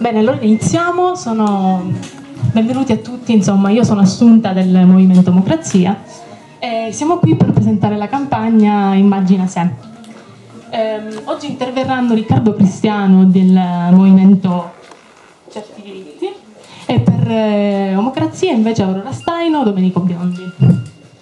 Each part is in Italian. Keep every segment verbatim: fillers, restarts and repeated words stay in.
Bene, allora iniziamo. Sono... Benvenuti a tutti, insomma, io sono Assunta del Movimento Democrazia e siamo qui per presentare la campagna Immagina sé. Ehm, oggi interverranno Riccardo Cristiano del Movimento Certi Diritti e per eh, Democrazia invece Aurora Staino, Domenico Biondi.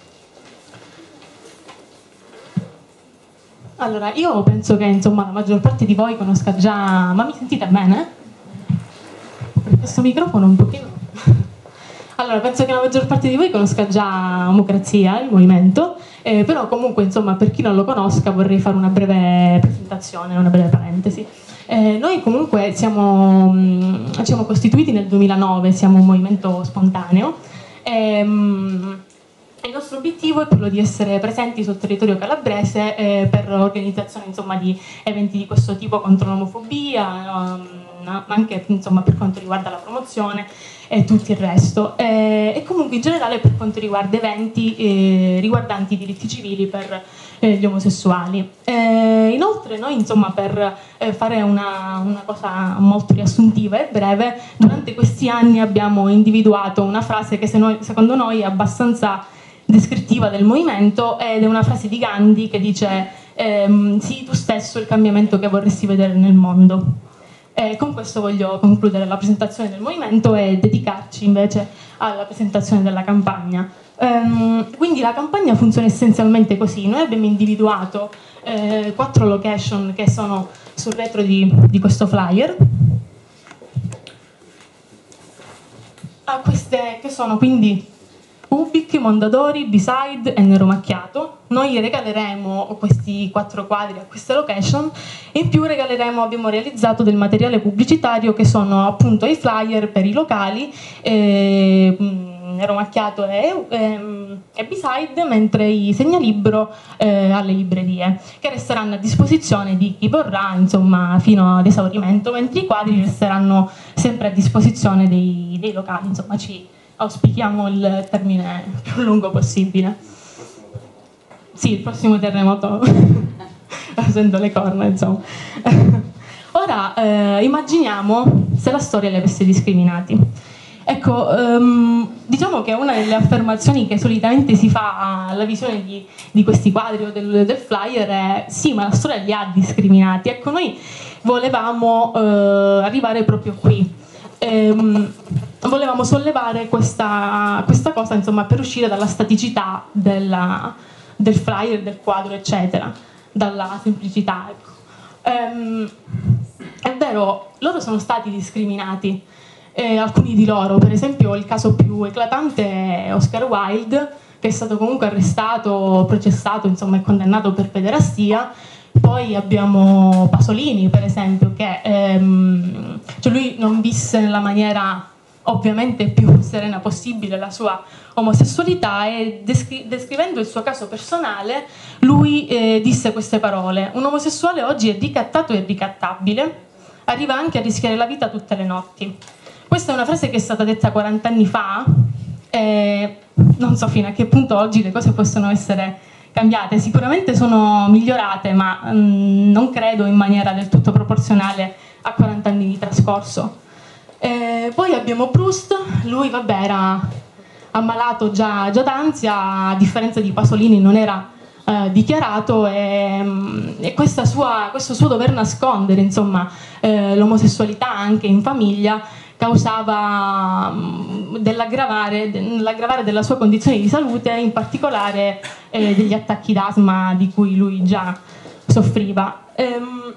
Allora, io penso che insomma la maggior parte di voi conosca già, ma mi sentite bene? Per questo microfono un pochino. Allora, penso che la maggior parte di voi conosca già Democrazia, il movimento, eh, però comunque insomma per chi non lo conosca vorrei fare una breve presentazione, una breve parentesi. Eh, noi comunque siamo, mh, siamo costituiti nel duemilanove, siamo un movimento spontaneo. E, mh, il nostro obiettivo è quello di essere presenti sul territorio calabrese eh, per l'organizzazione insomma, di eventi di questo tipo contro l'omofobia, um, ma anche insomma, per quanto riguarda la promozione e tutto il resto. Eh, e comunque in generale per quanto riguarda eventi eh, riguardanti i diritti civili per eh, gli omosessuali. Eh, inoltre noi insomma, per eh, fare una, una cosa molto riassuntiva e breve, durante questi anni abbiamo individuato una frase che se noi, secondo noi è abbastanza descrittiva del movimento ed è una frase di Gandhi che dice ehm, sii tu stesso il cambiamento che vorresti vedere nel mondo. E con questo voglio concludere la presentazione del movimento e dedicarci invece alla presentazione della campagna. Ehm, quindi la campagna funziona essenzialmente così: noi abbiamo individuato eh, quattro location che sono sul retro di, di questo flyer, a queste che sono quindi Ubik, Mondadori, B-Side e Nero Macchiato. Noi regaleremo questi quattro quadri a queste location e in più regaleremo, abbiamo realizzato del materiale pubblicitario che sono appunto i flyer per i locali, eh, Nero Macchiato e, e, e B-Side, mentre i segnalibro eh, alle librerie, che resteranno a disposizione di chi vorrà, insomma, fino ad esaurimento, mentre i quadri resteranno sempre a disposizione dei, dei locali, insomma, ci auspichiamo il termine più lungo possibile. Sì, il prossimo terremoto sento le corna, insomma. Ora eh, immaginiamo se la storia li avesse discriminati. Ecco, um, diciamo che una delle affermazioni che solitamente si fa alla visione di, di questi quadri o del, del flyer è sì, ma la storia li ha discriminati. Ecco, noi volevamo eh, arrivare proprio qui. Ehm, volevamo sollevare questa, questa cosa, insomma, per uscire dalla staticità della, del flyer, del quadro, eccetera, dalla semplicità. Ecco. Ehm, è vero, loro sono stati discriminati, eh, alcuni di loro, per esempio il caso più eclatante è Oscar Wilde, che è stato comunque arrestato, processato, insomma, e condannato per pederastia. Poi abbiamo Pasolini, per esempio, che ehm, cioè lui non visse nella maniera ovviamente più serena possibile la sua omosessualità e descri- descrivendo il suo caso personale lui eh, disse queste parole: un omosessuale oggi è ricattato e ricattabile, arriva anche a rischiare la vita tutte le notti. Questa è una frase che è stata detta quaranta anni fa e non so fino a che punto oggi le cose possono essere cambiate. Sicuramente sono migliorate, ma mh, non credo in maniera del tutto proporzionale a quaranta anni di trascorso. E poi abbiamo Proust, lui vabbè era ammalato già, già d'ansia, a differenza di Pasolini non era eh, dichiarato e, mh, e questa sua, questo suo dover nascondere insomma eh, l'omosessualità anche in famiglia causava dell'aggravare, dell'aggravare della sua condizione di salute, in particolare eh, degli attacchi d'asma di cui lui già soffriva. Ehm,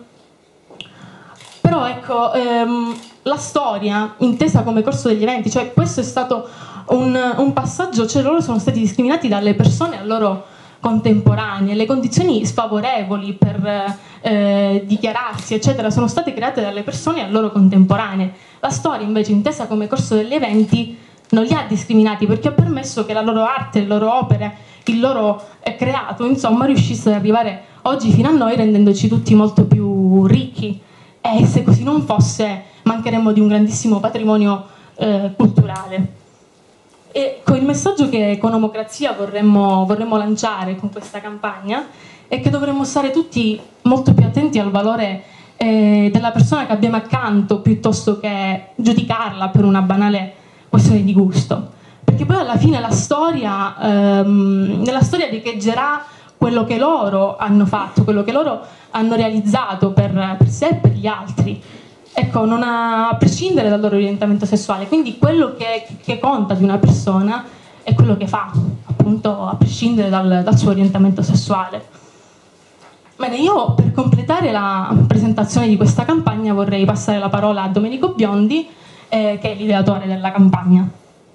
però ecco, ehm, la storia intesa come corso degli eventi, cioè questo è stato un, un passaggio, cioè loro sono stati discriminati dalle persone a loro contemporanee, le condizioni sfavorevoli per eh, dichiararsi eccetera sono state create dalle persone a loro contemporanee. La storia invece intesa come corso degli eventi non li ha discriminati perché ha permesso che la loro arte, le loro opere, il loro eh, creato insomma riuscisse ad arrivare oggi fino a noi rendendoci tutti molto più ricchi e se così non fosse mancheremmo di un grandissimo patrimonio eh, culturale. E con il messaggio che con Democrazia vorremmo, vorremmo lanciare con questa campagna è che dovremmo stare tutti molto più attenti al valore eh, della persona che abbiamo accanto piuttosto che giudicarla per una banale questione di gusto. Perché poi alla fine la storia, ehm, nella storia riecheggerà quello che loro hanno fatto, quello che loro hanno realizzato per, per sé e per gli altri. Ecco, non a, a prescindere dal loro orientamento sessuale. Quindi quello che, che conta di una persona è quello che fa, appunto, a prescindere dal, dal suo orientamento sessuale. Bene, io per completare la presentazione di questa campagna vorrei passare la parola a Domenico Biondi, eh, che è l'ideatore della campagna.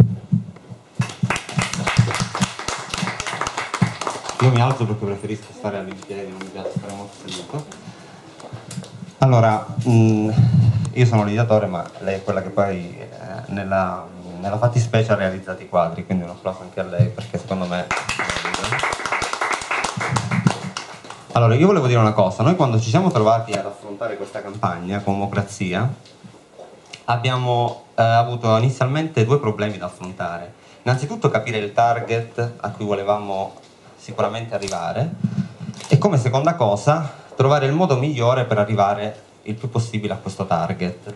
Io mi alzo perché preferisco stare all'inpiedi, non mi piace stare molto seduto. Allora, mh, io sono l'ideatore, ma lei è quella che poi eh, nella, nella fattispecie ha realizzato i quadri, quindi un applauso anche a lei, perché secondo me... Allora, io volevo dire una cosa. Noi quando ci siamo trovati ad affrontare questa campagna con Mocrazia, abbiamo eh, avuto inizialmente due problemi da affrontare. Innanzitutto capire il target a cui volevamo sicuramente arrivare, e come seconda cosa trovare il modo migliore per arrivare il più possibile a questo target.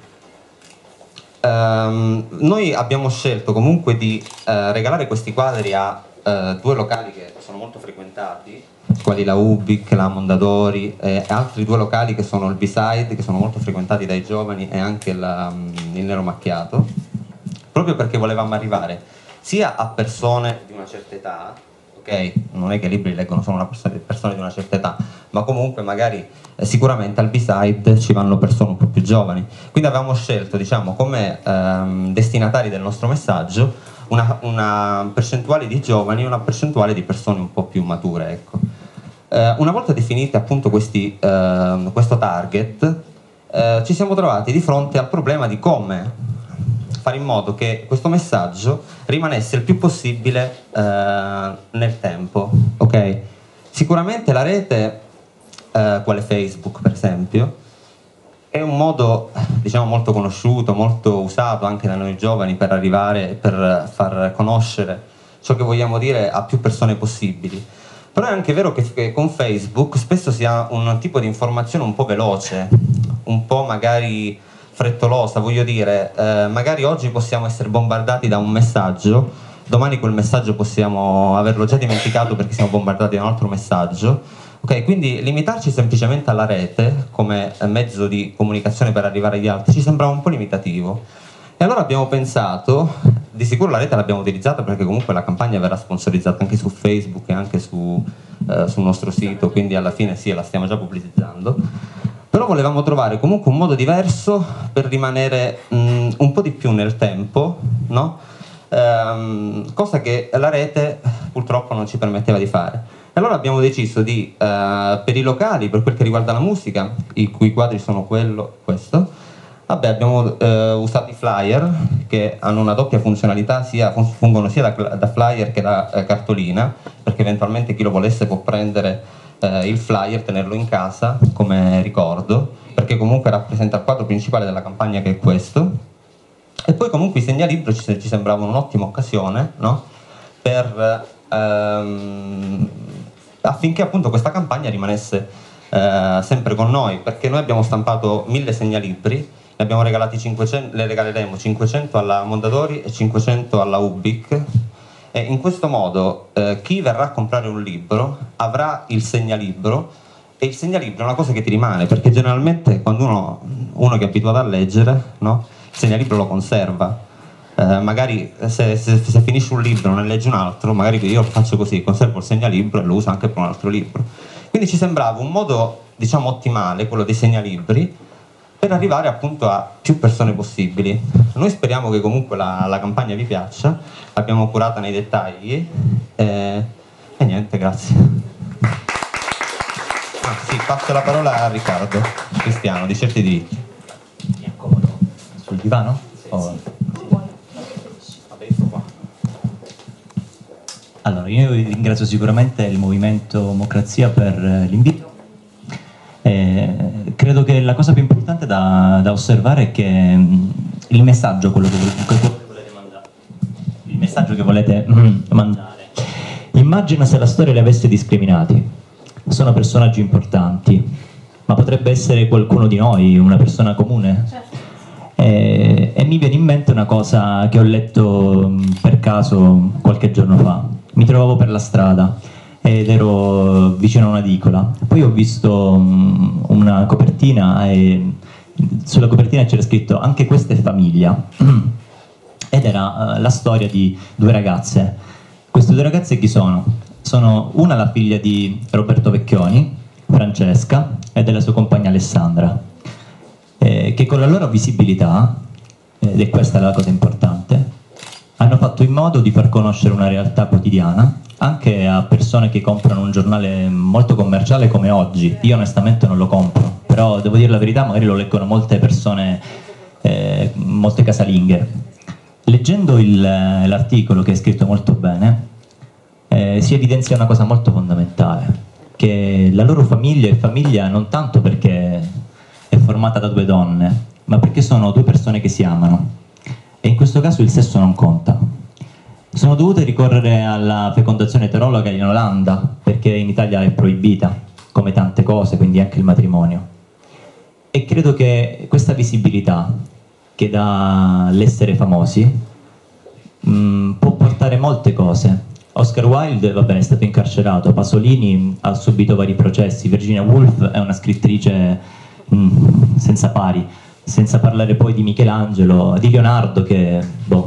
Um, noi abbiamo scelto comunque di uh, regalare questi quadri a uh, due locali che sono molto frequentati, quali la Ubik, la Mondadori, e altri due locali che sono il B-Side, che sono molto frequentati dai giovani, e anche la, um, il Nero Macchiato, proprio perché volevamo arrivare sia a persone di una certa età, ok? Non è che i libri leggono solo una persona, persone di una certa età, ma comunque magari eh, sicuramente al B-Side ci vanno persone un po' più giovani. Quindi avevamo scelto, diciamo, come ehm, destinatari del nostro messaggio una, una percentuale di giovani e una percentuale di persone un po' più mature, ecco. Eh, una volta definiti appunto questi, eh, questo target, eh, ci siamo trovati di fronte al problema di come fare in modo che questo messaggio rimanesse il più possibile eh, nel tempo, ok? Sicuramente la rete, eh, quale Facebook per esempio, è un modo, diciamo, molto conosciuto, molto usato anche da noi giovani per arrivare, per far conoscere ciò che vogliamo dire a più persone possibili. Però è anche vero che, che con Facebook spesso si ha un tipo di informazione un po' veloce, un po' magari frettolosa, voglio dire, eh, magari oggi possiamo essere bombardati da un messaggio, domani quel messaggio possiamo averlo già dimenticato perché siamo bombardati da un altro messaggio, ok? Quindi limitarci semplicemente alla rete come mezzo di comunicazione per arrivare agli altri ci sembrava un po' limitativo, e allora abbiamo pensato, di sicuro la rete l'abbiamo utilizzata perché comunque la campagna verrà sponsorizzata anche su Facebook e anche su, eh, sul nostro sito, quindi alla fine sì, la stiamo già pubblicizzando. Però volevamo trovare comunque un modo diverso per rimanere mh, un po' di più nel tempo, no? Ehm, cosa che la rete purtroppo non ci permetteva di fare. E allora abbiamo deciso di, eh, per i locali, per quel che riguarda la musica, i cui quadri sono quello, questo, vabbè, abbiamo eh, usato i flyer, che hanno una doppia funzionalità, sia, fungono sia da, da flyer che da eh, cartolina, perché eventualmente chi lo volesse può prendere Eh, il flyer, tenerlo in casa come ricordo, perché comunque rappresenta il quadro principale della campagna, che è questo. E poi comunque i segnalibri ci, ci sembravano un'ottima occasione, no? Per, ehm, affinché appunto questa campagna rimanesse eh, sempre con noi, perché noi abbiamo stampato mille segnalibri, ne abbiamo regalati cinquecento, le regaleremo cinquecento alla Mondadori e cinquecento alla Ubik. E in questo modo eh, chi verrà a comprare un libro avrà il segnalibro, e il segnalibro è una cosa che ti rimane, perché generalmente quando uno, uno che è abituato a leggere, no, il segnalibro lo conserva. Eh, magari se, se, se finisce un libro e non ne leggi un altro, magari io faccio così, conservo il segnalibro e lo uso anche per un altro libro. Quindi ci sembrava un modo, diciamo, ottimale, quello dei segnalibri, per arrivare appunto a più persone possibili. Noi speriamo che comunque la, la campagna vi piaccia, l'abbiamo curata nei dettagli, eh, e niente, grazie. Ah, sì, passo la parola a Riccardo Cristiano di Certi Diritti. Mi accomodo sul divano? Sì, o... sì. Vabbè, sto qua. Allora, io ringrazio sicuramente il Movimento Mocrazia per l'invito. Eh, credo che la cosa più importante da, da osservare è che mh, il messaggio, quello che, che volete mandare, il messaggio che volete mm, mandare, immagina se la storia li avesse discriminati. Sono personaggi importanti, ma ma potrebbe essere qualcuno di noi, una persona comune. Certo. E, e mi viene in mente una cosa che ho letto mh, per caso qualche giorno fa. Mi trovavo per la strada ed ero vicino a un'edicola, poi ho visto mh, una copertina e sulla copertina c'era scritto "anche questa è famiglia" ed era uh, la storia di due ragazze. Queste due ragazze chi sono? Sono una la figlia di Roberto Vecchioni, Francesca, e della sua compagna Alessandra, eh, che con la loro visibilità, ed è questa la cosa importante, hanno fatto in modo di far conoscere una realtà quotidiana anche a persone che comprano un giornale molto commerciale come Oggi. Io onestamente non lo compro, però devo dire la verità, magari lo leggono molte persone, eh, molte casalinghe. Leggendo l'articolo, che è scritto molto bene, eh, si evidenzia una cosa molto fondamentale, che la loro famiglia è famiglia non tanto perché è formata da due donne, ma perché sono due persone che si amano, e in questo caso il sesso non conta. Sono dovute ricorrere alla fecondazione eterologa in Olanda, perché in Italia è proibita, come tante cose, quindi anche il matrimonio. E credo che questa visibilità che dà l'essere famosi mh, può portare molte cose. Oscar Wilde, vabbè, è stato incarcerato, Pasolini ha subito vari processi, Virginia Woolf è una scrittrice mh, senza pari, senza parlare poi di Michelangelo, di Leonardo che, boh,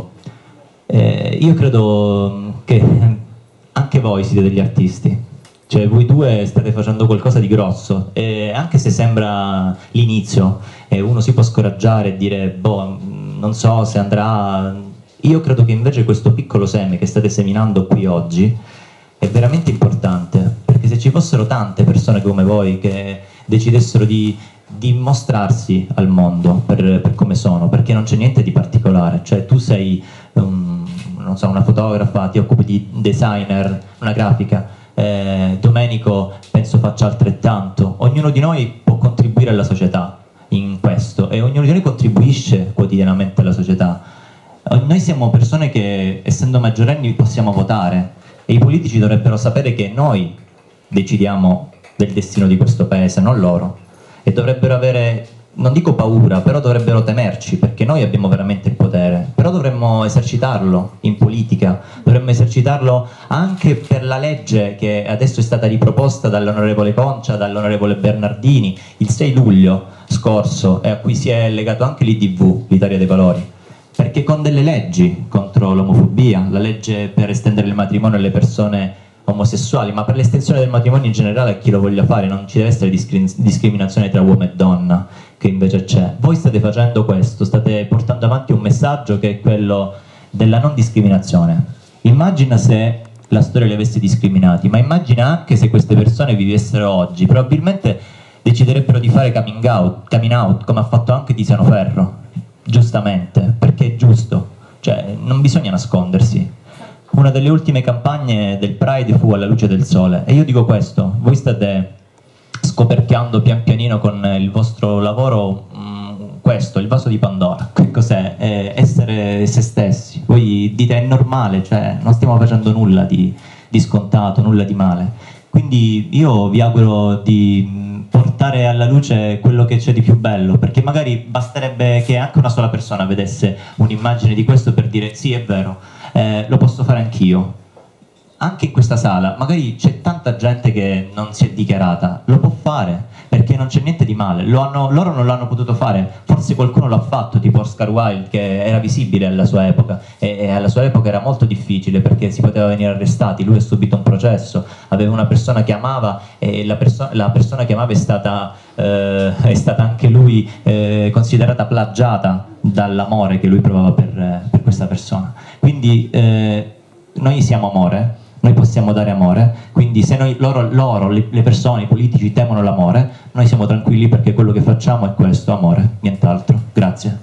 eh, io credo che anche voi siete degli artisti, cioè voi due state facendo qualcosa di grosso, e anche se sembra l'inizio e uno si può scoraggiare e dire boh, non so se andrà, io credo che invece questo piccolo seme che state seminando qui oggi è veramente importante, perché se ci fossero tante persone come voi che decidessero di, di mostrarsi al mondo per, per come sono, perché non c'è niente di particolare, cioè tu sei um, non so, una fotografa, ti occupi di designer, una grafica, eh, Domenico penso faccia altrettanto, ognuno di noi può contribuire alla società in questo e ognuno di noi contribuisce quotidianamente alla società. Noi siamo persone che, essendo maggiorenni, possiamo votare, e i politici dovrebbero sapere che noi decidiamo del destino di questo paese, non loro, e dovrebbero avere, non dico paura, però dovrebbero temerci, perché noi abbiamo veramente il potere, però dovremmo esercitarlo in politica, dovremmo esercitarlo anche per la legge che adesso è stata riproposta dall'onorevole Concia, dall'onorevole Bernardini il sei luglio scorso, e a cui si è legato anche l'I D V, l'Italia dei Valori, perché con delle leggi contro l'omofobia, la legge per estendere il matrimonio alle persone omosessuali, ma per l'estensione del matrimonio in generale a chi lo voglia fare, non ci deve essere discri discriminazione tra uomo e donna, che invece c'è. Voi state facendo questo, state portando avanti un messaggio che è quello della non discriminazione. Immagina se la storia li avesse discriminati, ma immagina anche se queste persone vivessero oggi, probabilmente deciderebbero di fare coming out, coming out come ha fatto anche Tiziano Ferro, giustamente, perché è giusto, cioè non bisogna nascondersi. Una delle ultime campagne del Pride fu Alla luce del sole, e io dico questo: voi state scoperchiando pian pianino con il vostro lavoro mh, questo, il vaso di Pandora. Che cos'è? È essere se stessi. Voi dite è normale, cioè non stiamo facendo nulla di, di scontato, nulla di male. Quindi io vi auguro di portare alla luce quello che c'è di più bello, perché magari basterebbe che anche una sola persona vedesse un'immagine di questo per dire sì, è vero, eh, lo posso fare anch'io. Anche in questa sala magari c'è tanta gente che non si è dichiarata, lo può fare, perché non c'è niente di male. Lo hanno, loro non l'hanno potuto fare, forse qualcuno l'ha fatto, tipo Oscar Wilde, che era visibile alla sua epoca, e, e alla sua epoca era molto difficile perché si poteva venire arrestati. Lui ha subito un processo, aveva una persona che amava, e la, perso la persona che amava è stata, eh, è stata anche lui eh, considerata plagiata dall'amore che lui provava per, eh, per questa persona. Quindi eh, noi siamo amore, noi possiamo dare amore, quindi se noi, loro, loro le, le persone, i politici temono l'amore, noi siamo tranquilli perché quello che facciamo è questo, amore, nient'altro. Grazie.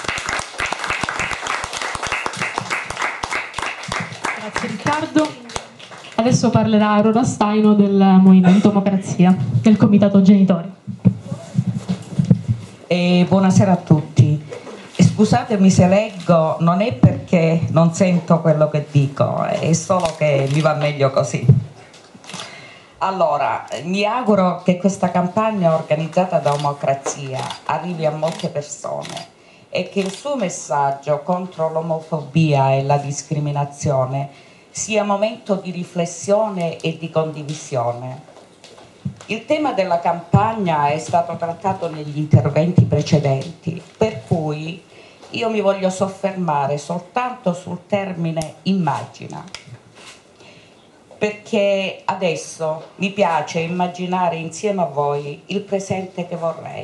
Grazie Riccardo. Adesso parlerà Aurora Staino del Movimento Democrazia, del Comitato Genitori. E buonasera a tutti. Scusatemi se leggo, non è perché non sento quello che dico, è solo che mi va meglio così. Allora, mi auguro che questa campagna organizzata da Omocrazia arrivi a molte persone e che il suo messaggio contro l'omofobia e la discriminazione sia momento di riflessione e di condivisione. Il tema della campagna è stato trattato negli interventi precedenti, per cui io mi voglio soffermare soltanto sul termine immagina, perché adesso mi piace immaginare insieme a voi il presente che vorrei.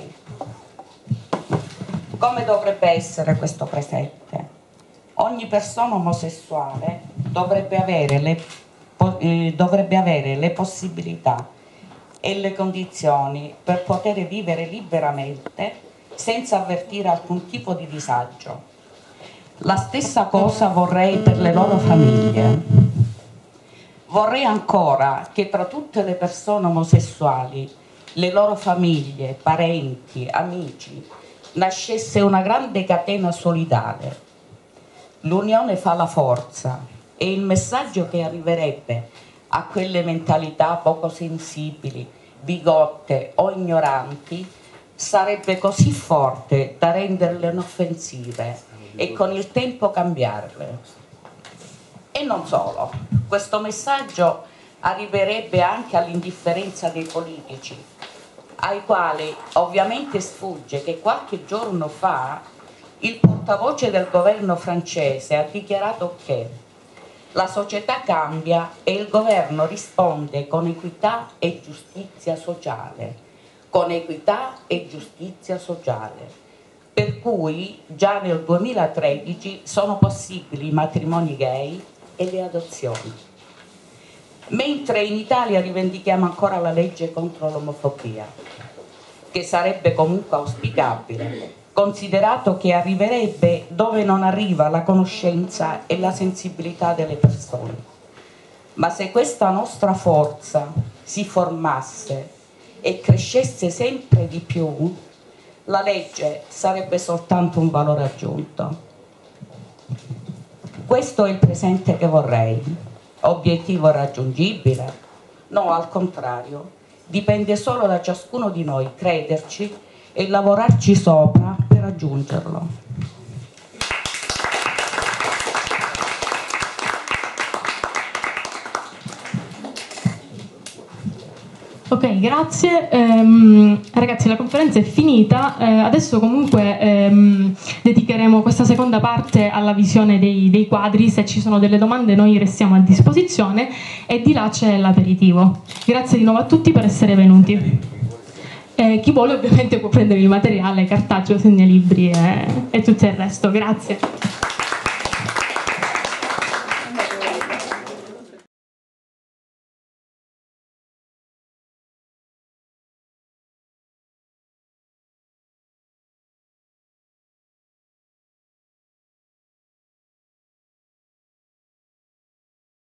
Come dovrebbe essere questo presente? Ogni persona omosessuale dovrebbe avere le, eh, dovrebbe avere le possibilità e le condizioni per poter vivere liberamente senza avvertire alcun tipo di disagio. La stessa cosa vorrei per le loro famiglie. Vorrei ancora che tra tutte le persone omosessuali, le loro famiglie, parenti, amici, nascesse una grande catena solidale. L'unione fa la forza e il messaggio che arriverebbe a quelle mentalità poco sensibili, bigotte o ignoranti sarebbe così forte da renderle inoffensive e con il tempo cambiarle. E non solo, questo messaggio arriverebbe anche all'indifferenza dei politici, ai quali ovviamente sfugge che qualche giorno fa il portavoce del governo francese ha dichiarato che la società cambia e il governo risponde con equità e giustizia sociale, con equità e giustizia sociale. Per cui già nel duemilatredici sono possibili i matrimoni gay e le adozioni. Mentre in Italia rivendichiamo ancora la legge contro l'omofobia, che sarebbe comunque auspicabile, considerato che arriverebbe dove non arriva la conoscenza e la sensibilità delle persone. Ma se questa nostra forza si formasse e crescesse sempre di più, la legge sarebbe soltanto un valore aggiunto. Questo è il presente che vorrei. Obiettivo raggiungibile? No, al contrario, dipende solo da ciascuno di noi crederci e lavorarci sopra per raggiungerlo. Ok, grazie. Ehm, ragazzi, la conferenza è finita. Eh, adesso comunque ehm, dedicheremo questa seconda parte alla visione dei, dei quadri. Se ci sono delle domande noi restiamo a disposizione e di là c'è l'aperitivo. Grazie di nuovo a tutti per essere venuti. Eh, chi vuole ovviamente può prendere il materiale cartaceo, segnalibri e, e tutto il resto. Grazie.